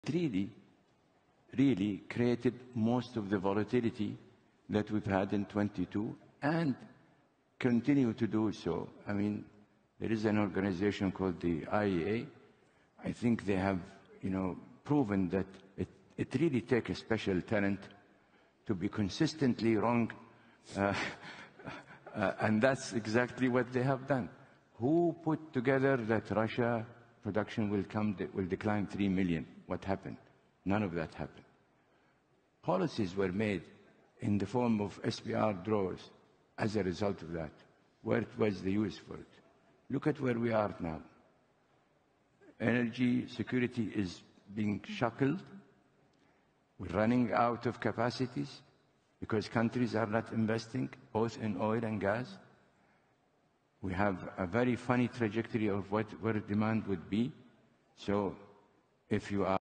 really created most of the volatility that we've had in 22 and continue to do so. I mean, there is an organization called the IEA. I think they have, proven that it really takes a special talent to be consistently wrong, and that's exactly what they have done. Who put together that Russia production will decline 3 million? What happened? None of that happened. Policies were made in the form of SPR draws as a result of that. Where was the use for it? Look at where we are now. Energy security is being shackled. We're running out of capacities because countries are not investing both in oil and gas. We have a very funny trajectory of where demand would be. So if you are